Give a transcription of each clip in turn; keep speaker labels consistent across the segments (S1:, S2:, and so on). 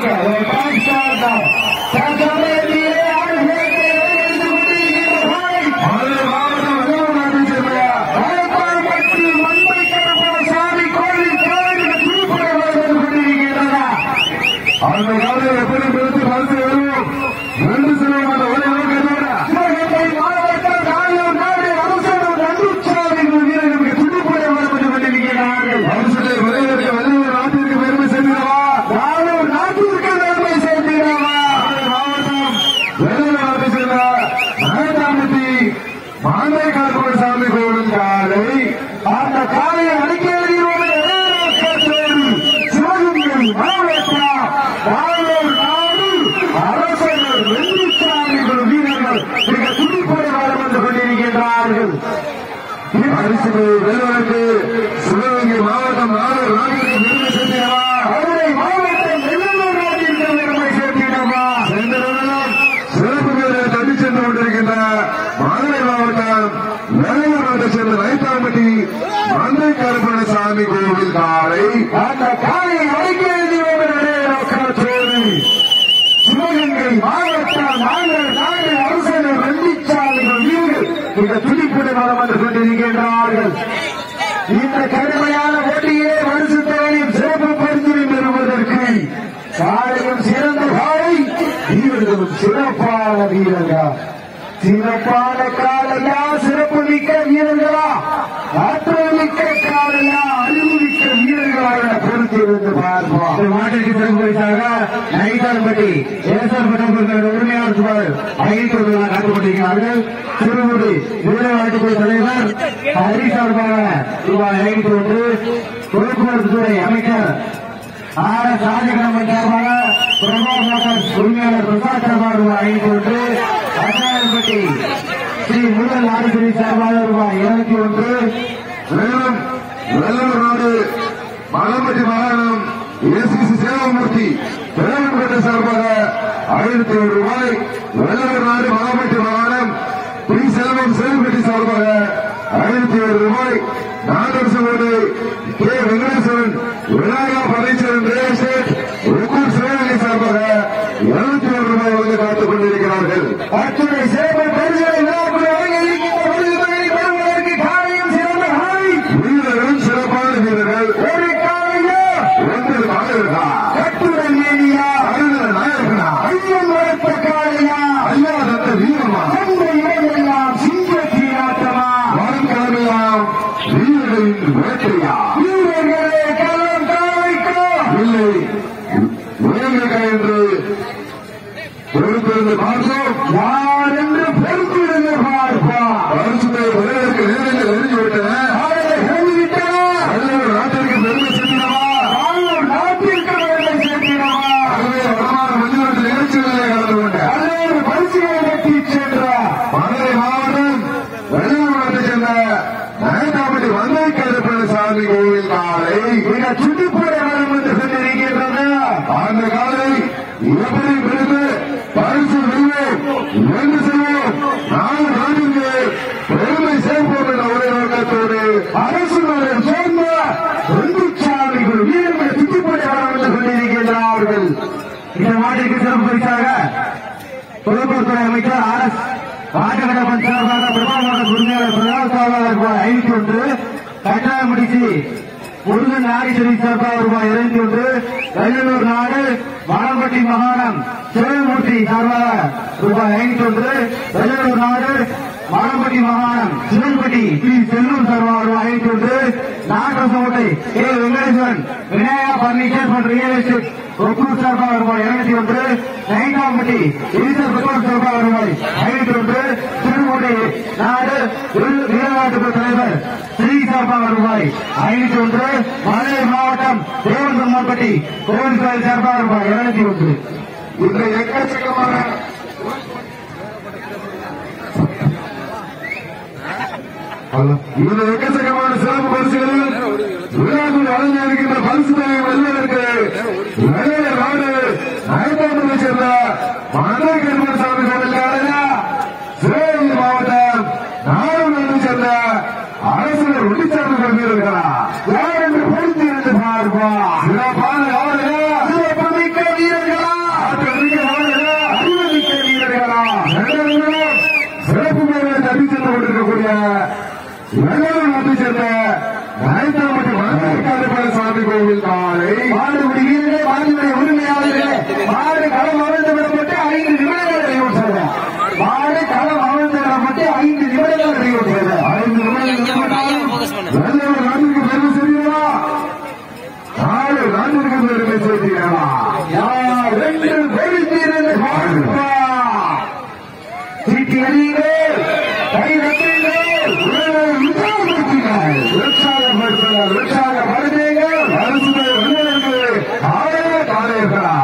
S1: சிவகங்கை மாவட்டம் சிறப்பு பேரை தட்டி சென்று கொண்டிருக்கின்ற மதுரை மாவட்டம் வேலையூரை சேர்ந்த ரைத்தாம்பட்டி மந்தை கருப்பணசாமி கோவில் காலை அந்த காலையை சிவகங்கை மாவட்டம் நாங்கள் அரசர் வெள்ளிச்சாலைகள் வீரர்கள் இந்த துடிப்புடன் வளம் வந்து கொண்டிருக்கின்றார்கள். இந்த கடுமையான போட்டியை வருஷத்தையும் சிறப்பு பரிசினை பெறுவதற்கு காலையும் சிறந்த காலை வீரர்களும் சிறப்பான வீரர்கள். சிறப்பான காலையா, சிறப்பு மிக்க வீரர்களா, ஆற்றல் மிக்க காலையா, அறிவு மிக்க வீரர்களாக பொறுத்திருந்து பார்ப்போம். மாட்டிற்கு சிறப்பு பரிசாக நைட்டான்பட்டி ஏசர்பட்ட உரிமையாளர் சுமார் 500 காட்டுப்பட்டிருக்கிறார்கள். திருமுடி விளையாட்டுக்குழு தலைவர் ஹரி சார்பாக ரூபாய் 500, போக்குவரத்து துறை அமைச்சர் RS ராஜகணபன் சார்பாக பிரபா மோட்டார்ஸ் உரிமையாளர் பிரசாத் சார்பாக ரூபாய் 500, அட்டாயம்பட்டி ஸ்ரீ முருகன் ஆதிபதி சார்பாக ரூபாய் 201, வெள்ளூர் ரோடு மலம்பட்டி மாகாணம் ACC சேவமூர்த்தி பேரன்பட்ட சார்பாக 500 ரூபாய், வெள்ளூர் நாடு மலம்பட்டி மாகாணம் பி செல்வம் சேவம்பட்டி சார்பாக 501 ரூபாய், நாகரசோடு K Venkateswaran Vinayaka Parameswaran real estate Okkur Sivaganga சார்பாக 201 ரூபாய் வந்து காத்துக் கொண்டிருக்கிறார்கள். அத்துறை சேவை பரிசுகளை வீரர்களும் சிறப்பான வீரர்கள். ஒரு காலையா, ஒன்று நாயகா, கட்டுரை மேனியா, அருண நாயகனா, ஐயன் வளர்த்த காலையா, ஐயா தந்த வீரமா, அந்த இடையெல்லாம் சிங்கத்தின் ஆட்டமா, வரும் வீரர்களின் வேட்டையா, வீரர்களே களம் காலைக்கோ இல்லை வேங்கை என்று பொறுத்திருந்து பார்த்தோம். யார் என்று பொறுத்திருந்து பார்ப்போம். அரசுடைய உலகிற்கு நேரங்கள் எழுதிவிட்டன, நாட்டிற்கு பெருமை சேர்த்தினவா, நாட்டிற்கு பெருமை சேர்த்தினவா, வடமான மஞ்சள் நிகழ்ச்சிகளை கலந்து கொண்ட பல்வேறு பரிசுகளை வெற்றி சென்ற மதுரை மாவட்டம் வெள்ளூரை சேர்ந்த நயனாபதி மந்தை கருப்பணசாமி கோவில் காலை மிக சுட்டுப்பட வரும் என்று சொல்லியிருக்கின்றன. அந்த காலை எப்படி பிரிந்து பரிசு வெல்வோம் என்று செல்வோம், நாலு நாட்டிற்கு பெருமை சேர்ப்போம் என்ற ஒரே நோக்கத்தோடு அரசு சேர்ந்த வெள்ளிச்சாலைகள் வீரர்கள் சுட்டுப்பட வரும் என்று சொல்லியிருக்கின்றார்கள். இந்த நாட்டிற்கு சிறப்பு பரிசாக தொழில்நுட்பத்துறை அமைச்சர் RS ராஜகணபன் சார்பாக பிரபாகர உரிமையாளர் பிரகாஷ் சார்பாக ரூபாய் 501, கட்டாயமுடிச்சி முருகன் நாகேஸ்வரி சார்பாக ரூபாய் 201, வெள்ளூர் நாடு மலம்பட்டி மாகாணம் சிவமூர்த்தி சார்பாக ரூபாய் 501, வெள்ளூர் நாடு மலம்பட்டி மாகாணம் சிவன்பட்டி பி செல்லூர் சார்பாக ரூபாய் 501, நாகரசோட்டை கே வெங்கடேஸ்வரன் விநாயகா பர்னிச்சர் மற்றும் ரியல் எஸ்டேட் ஒக்கூர் சார்பாக ரூபாய் 201, நைட்டாம்பட்டி ஈசர் பெட்ரோல் சார்பாக ரூபாய் 501, திருமுடி நாடு விளையாட்டுக்குழு தலைவர் ஸ்ரீ சார்பாக ரூபாய் 501, மதுரை மாவட்டம் தேவந்தம்பட்டி கோவில் கோயில் சார்பாக ரூபாய் 201. இந்த எக்கச்சக்கமான சிறப்பு பரிசுகளில் விழாவில் வழங்கியிருக்கின்ற பரிசு வெல்வதற்கு நாடு நயத்தாம்பட்டியை சேர்ந்த மதுரை கருப்பணசாமி கோவில் காலையா, சிவகங்கை மாவட்டம் நாகூரை சேர்ந்த அரசர் வெள்ளிச்சாமி கொண்டிருக்கிறார். யார் என்று பொறுத்து இருந்து பார்ப்போம். சிறப்பான காலையா, சிறப்பு மிக்க வீரர்கள் வீரர்கள் உற்சாகப்படுத்தீர்கள். பரிசுகளை வெல்வதற்கு ஆளே காலையர்களா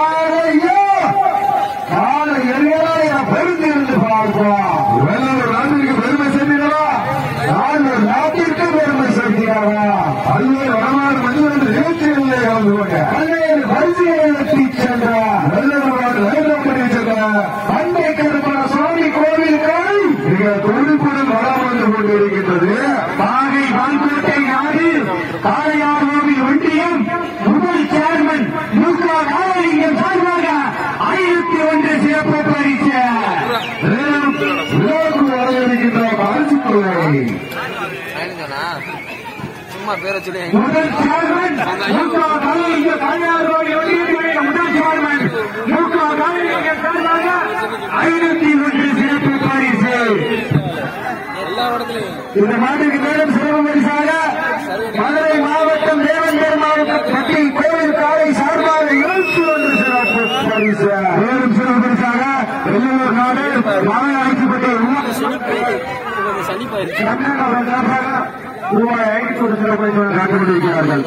S1: காலை எல்லையா பெருந்திருந்து பார்ப்போம். வெள்ளூர் நாட்டிற்கு பெருமை சேர்ந்தீர்களா? நாங்கள் நாட்டிற்கு பெருமை சேர்க்கிறாரா? பல்வேறு வடமாறு மனிதர்கள் நிகழ்ச்சிகளிலே கலந்து கொண்ட பல்வேறு பரிசுகளை வெற்றி சென்றார். வெள்ளூர் நாடு நடைபெறப்படி சென்றார். பண்டை கருப்பண சுவாமி கோவில் காலை மிக துடிப்புடன் வளம் வந்து கொண்டிருக்கின்றது. பாகை வான்கோட்டை நாடு காளையார் கோவில் ஒன்றியம் முதல் சேர்மன் முக காலலிங்கம் சார்பாக 1001 சிறப்பு பரிசு இருக்கின்ற பரிசு தொகை முதல் சேர்மன் முக காலலிங்கம் காளையார் கோவில் ஒன்றியத்தினுடைய முதல் சேர்மன் முக காலலிங்கம் சார்பாக 1001 சிறப்பு பரிசு. இந்த மாட்டுக்கு மேலும் சிறப்பு பரிசாக மதுரை மாவட்டம் தேவன் பெருமாள் கோவில் காலை சார்பாக 21 சிறப்பு பரிசு. மேலும் சிறப்பு பரிசாக வெள்ளூர் நாடு மாலை அழைக்கப்பட்ட ரூபாய் 500 சிறப்பு பரிசு காட்டுக்கொண்டிருக்கிறார்கள்.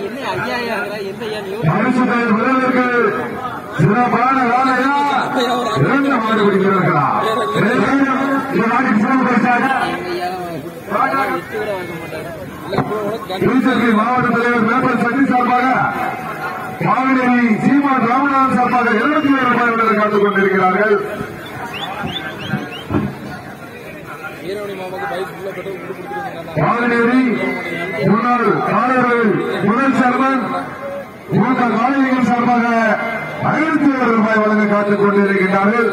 S1: பரிசுகள் முதலுக்கு சிறப்பான வேலையா 2 மாடு பிடிக்கிறார்களா? இந்த நாட்டுக்கு சிறப்பு பரிசாக மாவட்ட தலைவர் மேம்பர் சக்தி சார்பாக மாவட்ட சீமான் ராமநாதன் சார்பாக 200 ரூபாய் காத்துக் கொண்டிருக்கிறார்கள். மாவட்டேரி முன்னாள் காலையர்கள் முதல் சேர்மன் மூத்த காலையர்கள் சார்பாக 500 ரூபாய் வழங்க காத்துக் கொண்டிருக்கிறார்கள்.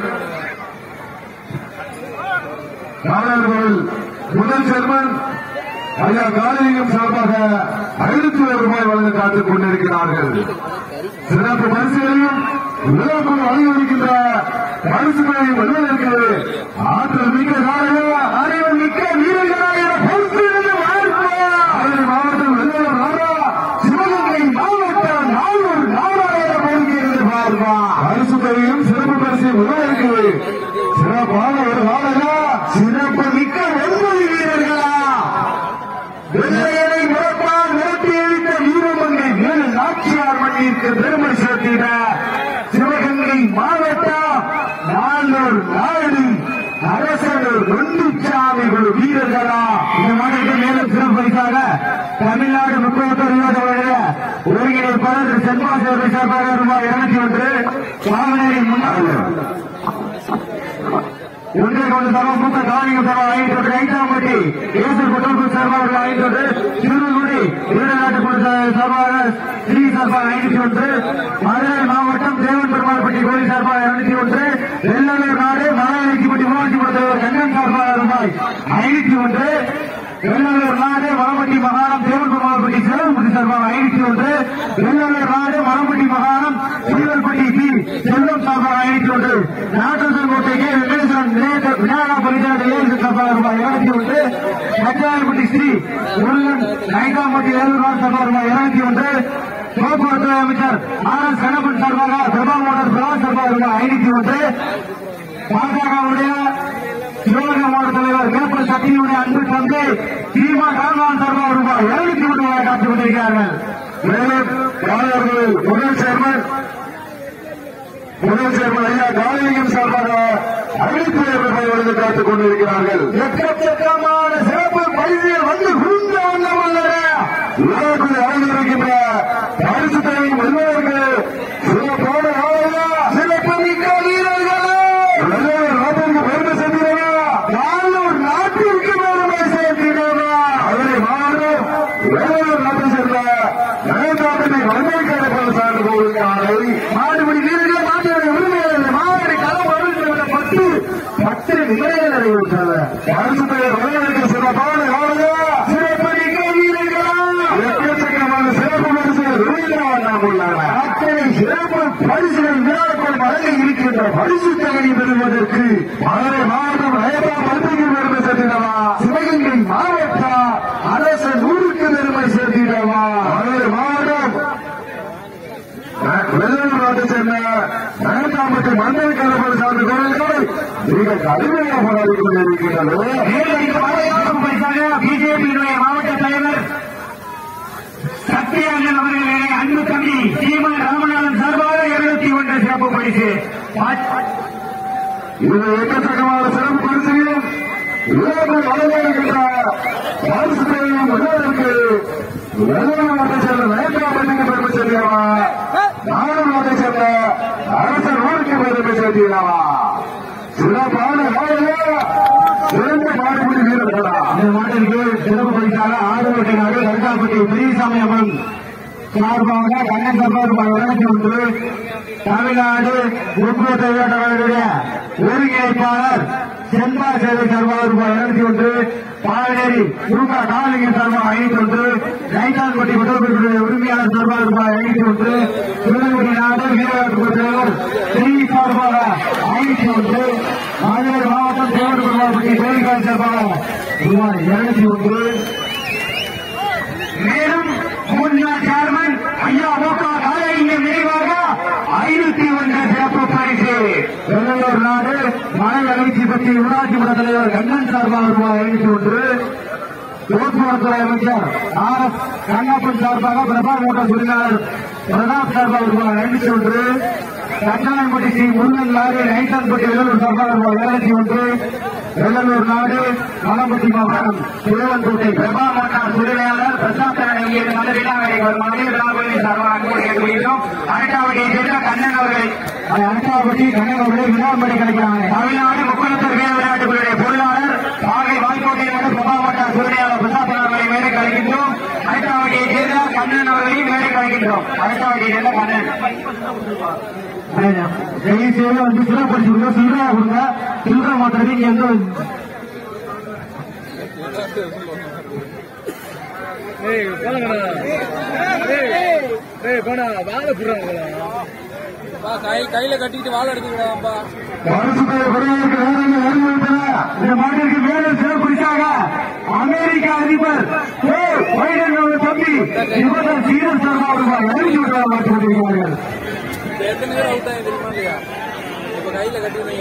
S1: காலையர்கள் முதல் சேர்மன் ஐயா காலையும் சார்பாக 500 ரூபாய் வழங்க காத்துக் கொண்டிருக்கிறார்கள். சிறப்பு பரிசுகளையும் விழாக்குள் வழங்கியிருக்கின்ற பரிசுகளையும் வெல்வதற்கு ஆற்றல் மிக்க காலையா அறிவு மிக்க வீரர்களாக மாவட்டம் வெள்ளூர் நாடா சிவகங்கை மாவட்டம் நாளூர் நாடாயிர போட்டியிருந்து பார்ப்பா பரிசுகளையும் சிறப்பு பரிசையும் வெல்வதற்கு சிறப்பான ஒரு காலையா சிறப்பு மிக்க 9 வீரர்களா வெள்ளையனை முறப்பால் நிரப்பி அளித்த வீரமங்கை மேல் நாச்சியார் மண்ணிற்கு பெருமை சேர்த்திட சிவகங்கை மாவட்டம் நாளூர் நாடு அரசர் நொண்டிச்சாமி குழு வீரர்களா. இந்த மாநிலத்தில் மேலும் சிறப்பு பரிசாக தமிழ்நாடு முக்கியத்துவ ஒருங்கிணைப்பாளர் சென்பாசர் சார்பாக ரூபாய் 201 சாமனேரி முன்னாள் ஒன்றிய கொண்டு சபா மூத்த காலிங்க சபா 500 ஐந்தாம்பட்டி ஏசர் குற்றப்பு சார்பாக 500 திருநெல்வேலி இருநாட்டு சபாக ஸ்ரீ சார்பாக 501 மதுரை மாவட்டம் தேவன் பெருமாள்பட்டி கோயில் சார்பாக 201 வெள்ளலூர் நாடு மலையடிக்கப்பட்டி ஊராட்சி மன்ற கண்ணன் சார்பாக ரூபாய் 501 வெள்ளலூர் நாடு மரம்பட்டி மகாணம் தேவன் பெருமாள்பட்டி செலவுப்பட்டி சார்பாக 501 வெள்ளலூர் நாடு மரம்பட்டி மகாணம் சீவல்பட்டி பி செல்வம் சார்பாக 501 நாட்டசன் கோட்டைக்கு விநாயகா பரிசாலையில் சார்பாக ரூபாய் 201 மத்தியாயப்பட்டி ஸ்ரீ முருகன் ஐந்தாம்பட்டி ஏழுநாள் சார்பாக ரூபாய் 201 போக்குவரத்து அமைச்சர் ஆர் கணபன் சார்பாக பிரபா மோட்டார் பிரபா சார்பாக ரூபாய் 501 பாஜகவுடைய சிவகங்கை மாவட்ட தலைவர் மேற்பல் சக்தியுடைய அன்பு தந்தை சீமா ராமநாதன் சார்பாக ரூபாய் 201 ரூபாய் காத்துக் கொண்டிருக்கிறார்கள். மேலும் முதல் சேர்மன் ஐயா காலிங்கம் சார்பாக 500 ரூபாய் வழங்க காத்துக் கொண்டிருக்கிறார்கள். எக்கச்சக்கமான சிறப்பு பரிசுகள் வந்து குழுந்த வண்ணம் உள்ளன. விழாக்குள் அழைந்திருக்கின்ற பரிசு தொகையின் வெல்வதற்கு சிறப்பான சிறப்பு மிக்க வீரர்கள் நாட்டிற்கு பெருமை சேர்க்கிறதா? நாளூர் நாட்டிற்கு பெருமை சேர்க்கிறதா? அதனை மாவட்டம் வேலூர் நாட்டை சேர்ந்த நகர்நாட்டை வன்மைக்கான சார்ந்து போவதற்கான மாடுபடி வீரர்கள் நாட்டினுடைய உரிமையாளர்கள் மாவட்ட களம் வருகின்ற 10 நிலையில் நிறைவேற்றது பரிசு தொகை வழங்குவதற்கு சிறப்பான சிறப்பு மிக்க வீரர்களா எக்கச்சக்கமான சிறப்பு பரிசுகள் உள்ளன. அத்தனை சிறப்பு பரிசுகள் விழாக்கள் வழங்க இருக்கின்ற பரிசு தொகையை பெறுவதற்கு மதுரை மாவட்டம் பல்வேறு பெருமை சேர்த்திடவா? சிவகங்கை மாவட்டம் அரசு நூறுக்கு பெருமை சேர்த்திடவா? மதுரை மாவட்டம் வெள்ளூர் நாட்டை சேர்ந்த நகர்த்தாம்பட்டி மண்டல் கலப்பது சார்ந்த கோவில்களை மிக கடுமையாக போராடி கொண்டிருக்கிறது. பரிசாக பிஜேபியினுடைய மாவட்ட தலைவர்
S2: என்ற சிறப்பு பரிசு.
S1: இது எக்கச்சக்கமான சிறப்பு பரிசையும் வழங்குகின்ற பரிசுகளையும் உள்ளதற்கு வெள்ளநாட்டை சேர்ந்த நயக்காபதிக்கு பெருமை சேர்த்தியாவா, நாகநாட்டை சேர்ந்த அரசர் ஊருக்கு பெருமை சேர்த்தியாவா. சிறப்பான சிறந்த மாடுபிடி வீரர்களா.
S2: இந்த மாட்டிற்கு சிறப்பு பரிசாக ஆடுவட்டை நாடு கருக்காப்பட்டி பெரியசாமி அம்மன் சார்பாக கண்ணன் சார்பாக 201, தமிழ்நாடு முற்போக்கு கழகத்துடைய ஒருங்கிணைப்பாளர் செம்பா சேவை சார்பாக ₹201, பாலநேரி குருங்கா காவலிங்க சார்பாக 501, ரைத்தான்பட்டி முதல்வர்களுடைய உரிமையாளர் சார்பாக ₹501, திருநெல்வேலி நாடு வீரவாக்கு தலைவர் ஸ்ரீ சார்பாக 501, மதுரை மாவட்டம் தேவன்பட்டி கோயில்கால் சார்பாக ₹201. மேலும் முன்னாள் சேர்மன் ஐயா மோகா காலையின் நினைவாக 501 சிறப்பு பரிசு. வெள்ளலூர் நாடு மணல் அமைச்சி பற்றி ஊராட்சி மன்ற தலைவர் கண்ணன் சார்பாக ₹501, போக்குவரத்துறை அமைச்சர் RS கண்ணப்பன் சார்பாக பிரபா மோட்டார் உரிமையாளர் பிரதாப் சார்பாக ₹501, கண்ணாம்பட்டி ஸ்ரீ முருகன் லாரி நைட்டான்பட்டி வெள்ளலூர் சார்பாக ₹201, வெள்ளலூர் நாடு மலம்பட்டி மாவட்டம் திருவன்கோட்டை பிரபா மோட்டார் உரிமையாளர் பிரசாத் மதுரை சார்பாக கேட்டுக்கொள்கிறோம். அரட்டாவட்டியை சேர்ந்த கண்ணன் அவர்களை அரட்டாவட்டி கண்ணன் அவர்களை விழாம்படி கிடைக்கிறாங்க. தமிழ்நாடு முக்குளத்தூர் வீர விளையாட்டுகளுடைய பொருளாளர் பாகை வாய்க்கோட்டை நாடு பிரபா மோட்டார் உரிமையாளர் பிரசாத் அவர்களை மேலே கலைக்கின்றோம். அரட்டாவட்டியை சேர்ந்த கண்ணன் அவர்களையும் மேலே கலைக்கின்றோம். அரட்டாவட்டியை சேர்ந்த கண்ணன் தயவுசெய்து வந்து சிறப்படிச்சு கொடுங்க, சில்லறையா கொடுங்க. சில்லறை மாத்திரமே இங்க எந்த
S3: கையில கட்டிட்டு வாழ எடுத்துக்கிடாப்பா.
S2: இந்த மாட்டிற்கு மேலும் சிறப்பரிசாக அமெரிக்க அதிபர் தம்பி சீரன் சார்பாக எழுதி விடுவார் மாற்றிவிட்டிருக்கிறார்கள்.
S3: எத்தனை பேர் அவுட் ஆகி தெரியுமா இல்லையா? இப்ப கையில கட்டி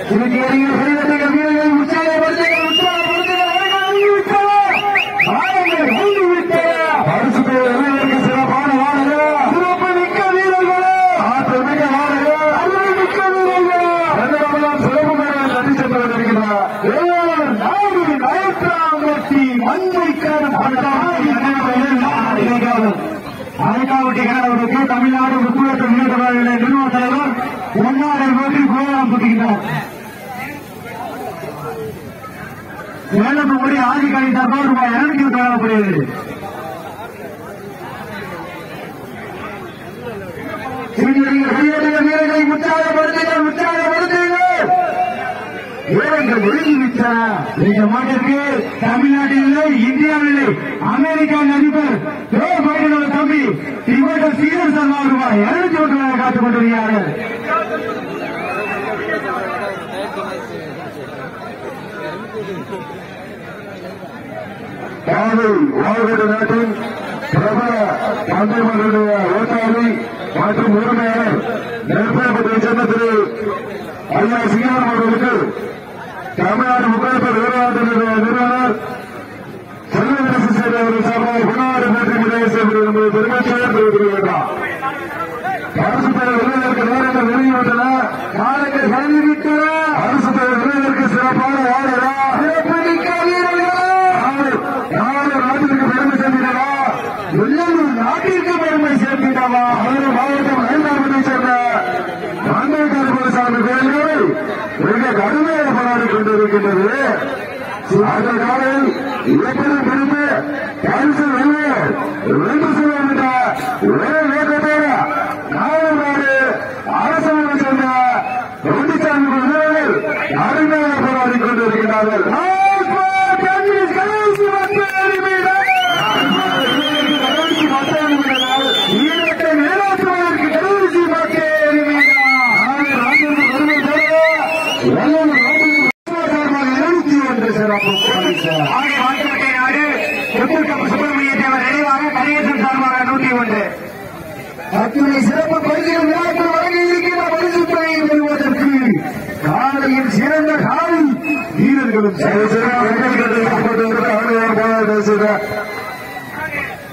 S1: சிறப்பான சிறப்பு மிக்க வீரர்களா, ஆற்றல் மிக்க அருள் மிக்க வீரர்களா, சிறப்பு தட்டி சென்று கொண்டிருக்கிறார்.
S2: அரட்டாவட்டி கழகத்துக்கு தமிழ்நாடு முற்போக்கு முன்னேற்ற நிறுவன தலைவர் பொன்னாடர் போட்டி கோலம் போட்டுகிறார். வேலப்படி ஆதிகாரி சார்பாக ₹200 வழங்கப்படுகிறது.
S1: வீரர்களை உற்சாகப்படுத்துங்கள், உற்சாகப்படுத்துங்கள். வீரர்கள் ஒழுங்கிவிட்டார்.
S2: இந்த மாட்டிற்கு தமிழ்நாட்டில் இல்லை, இந்தியாவில் இல்லை, அமெரிக்கா அதிபர் ஜோ பைடன் தம்பி இவர்கள் சீரன் சார்பாக ₹201 காத்துக் கொண்டிருக்கிறார்கள்.
S1: வாழ்வுடைய நாட்டின் பிரபல பந்தயமன்றுடைய ஓட்டாளி மற்றும் உரிமையாளர் நெற்பாக்கத்தை சேர்ந்த திரு ஐயா சிங்காரம் அவர்களுக்கு தமிழ்நாடு முக்கியத்துவ நிறுவனர் செல்வரசு சேவை அவர்கள் சார்பாக பொன்னாடு போட்டி நிறைவு செய்வது என்பது பெருமையாக தெரிவித்துள்ளார். அரசு தலைவர் விருதுகளுக்கு நேரங்கள் நெருங்கிவிட்டன, காலங்கள் கல்விவிட்டன. அரசு தலைவர் விருதுகளுக்கு சிறப்பான ஆளுநரா, சிறப்புமிக்க வீரர்களா, நாடு நாட்டிற்கு பெருமை சேர்த்திடவா, வெள்ளலூர் நாட்டிற்கு பெருமை சேர்த்திடவா. மதுரை மாவட்டம் ஐந்தாவதை சேர்ந்த அம்பேத்கர் சாமி கோயில்கள் மிக கடுமையாக போராடி கொண்டிருக்கின்றது. அந்த காலையில் எப்படி பிடித்து பரிசு வெல்ல 2 சொல்ல ஒரே நோக்கத்தோடு நாடு அரசாங்கம் சேர்ந்த ரெண்டுசாமி வீரர்கள் அருமையாக போராடி கொண்டிருக்கிறார்கள். ஈரத்தை நிலைநாட்டுவதற்கு கடைசி மக்கள்
S2: சுப்பிரமணிய தேவர் நினைவாக கணேசன் சார்பாக 101.
S1: அத்துணை சிறப்பு பரிசுகள் விழாக்கள் வழங்கி இருக்கிற பரிசுத்தொகையை பெறுவதற்கு காலையில் சிறந்த காலை வீரர்களும்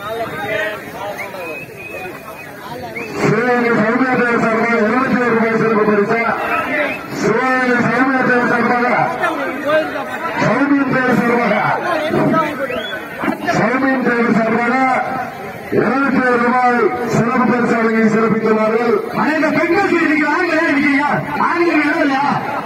S1: சிவகங்கை சௌமியா தேவர் சார்பாக ₹21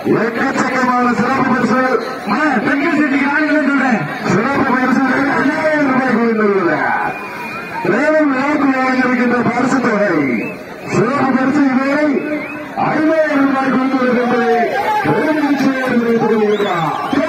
S1: எக்கச்சக்கமான சிறப்பு பரிசுகள்
S2: பெண்கள் சேர்த்துக்கு ஆளுநர் சொல்றேன்.
S1: சிறப்பு பரிசுகள் 5000 ரூபாய் கொடுத்துள்ளது. மேலும் விழாக்கு வழங்கியிருக்கின்ற பரிசு தொகை சிறப்பு பரிசு இதுவரை 5000 ரூபாய் கொடுத்துள்ளது என்பதை பெருமகிழ்ச்சியோடு தெரிவித்துக் கொள்கிறார்.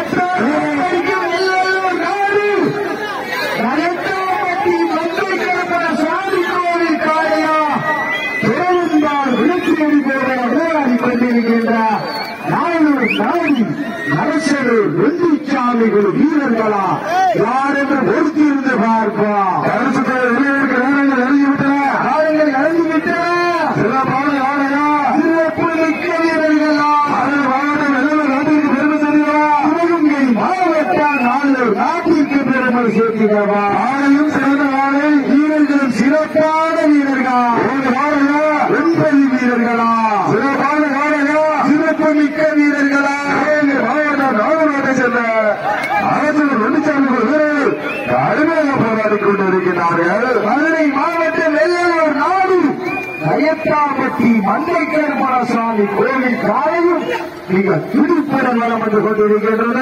S2: வெள்ளிச்சாமிகள் வீரர்களா யார் என்று ஒருத்திருந்து பார்ப்போம்.
S1: நேரங்கள் எழுதிவிட்டன.
S2: காலங்கள் இறங்கிவிட்டன.
S1: சிறப்பான யாரையா
S2: சிறப்பு மிக்க வீரர்களா
S1: மாவட்டம் எல்லாம் நாட்டிற்கு பெருமை தெரியுமா?
S2: சிவகங்கை மாவட்டம் நாட்டிற்கு பெருமை சேர்க்கிறவா.
S1: ஆணையும் சிறந்த ஆணை
S2: வீரர்களும் சிறப்பான வீரர்களா 9 வீரர்களா
S1: சிறப்பான யாரையா
S2: சிறப்பு மிக்க வீரர்களா
S1: மாவட்டம் நாகநாட்டை சேர்ந்த அரசு வெள்ளிச்சாமிகள் வீரர்கள் கடுமையாக போராடிக் கொண்டிருக்கிறார்கள்.
S2: மதுரை மாவட்டம் வெள்ளையூர் நாடு கயத்தாம்பட்டி மந்தைக்கேற்பட சுவாமி கோவில் காலையும் மிக துடிப்புடன் வளம் வந்து கொண்டிருக்கின்றன.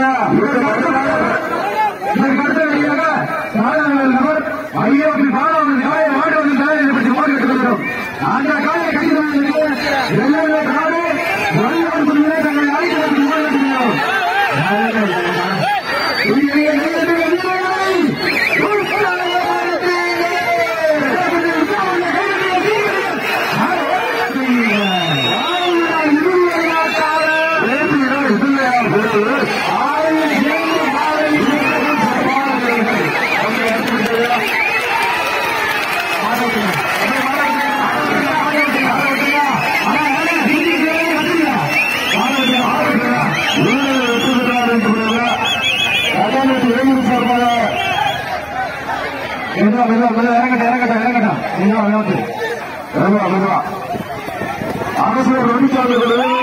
S2: ஐயோப்பி பாலாவது காய வாடுவது தலையை பற்றி ஓடிவிட்டு வருகிறோம். அந்த காலை கடிதம் வெள்ளையூர் நாடு தங்களை அழைத்து ஓடிவிட்டுகிறோம்.
S1: அரசு வெள்ளிச்சாமிகள்